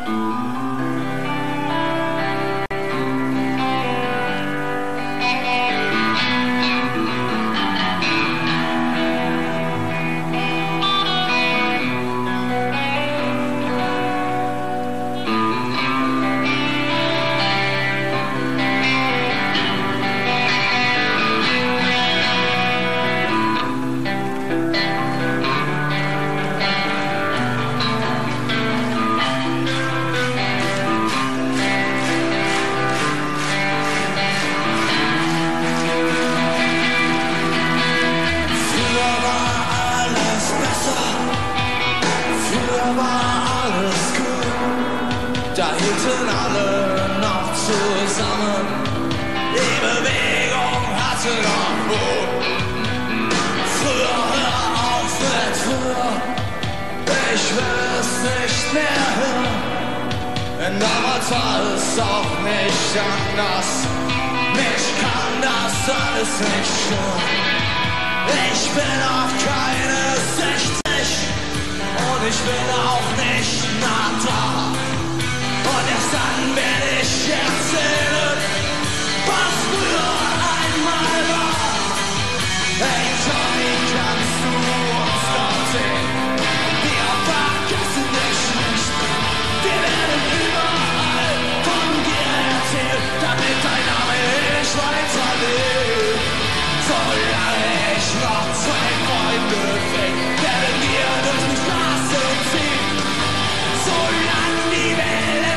Da hielten alle noch zusammen, die Bewegung hatte noch Mut. Früher, hör auf mit früher, ich will es nicht mehr hören. Denn damals war es auch nicht anders, mich kann das alles nicht stören. Ich bin auf keine 60 und ich bin auch nicht nah dran. Und erst dann werde ich erzählen, was früher einmal war. Hey Johnny, kannst du uns noch sehen? Wir vergessen dich nicht. Wir werden überall von dir erzählen, damit dein Name nicht weiterlebt. Solange ich noch 2 Freunde finde, werden wir durch die Straße ziehen. Solange die Welt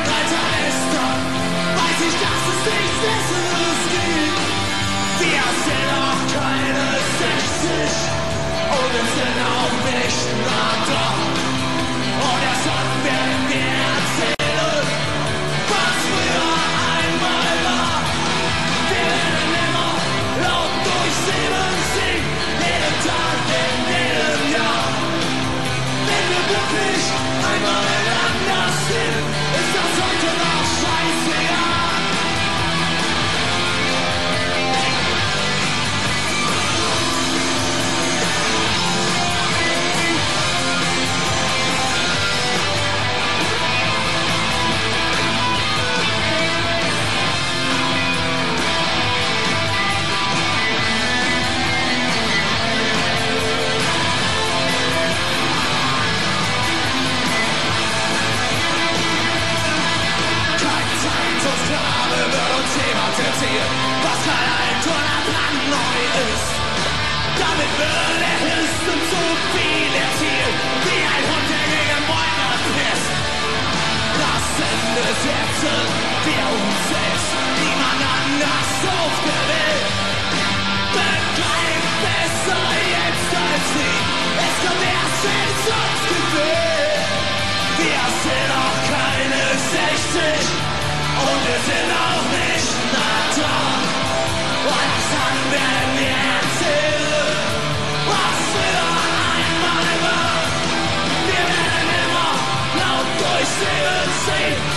weiß ich, dass es nichts Besseres gibt. Wir sind auch keine 60 und wir sind auch nicht nah dran. Und erst dann werden wir erzählen, was früher einmal war. Wir werden immer laut durchsehen singen, jeden Tag in jedem Jahr. Wenn wir wirklich einmal anders sind, ist das heute noch scheißegal. Was kein Alt oder brandneu ist. Damit wird er höchstens so viel erzielt, wie ein Hund, der gegen Bäume pisst. Das Ende setzen wir uns selbst, niemand anders aufgewählt. Begreift besser jetzt als nie, es kommt erst ins uns gewählt. Wir sind auch keine 60 und wir sind auch nicht nah dran. Und dann werden wir erzählen, was früher einmal war. Wir werden immer laut durchs Leben sehen.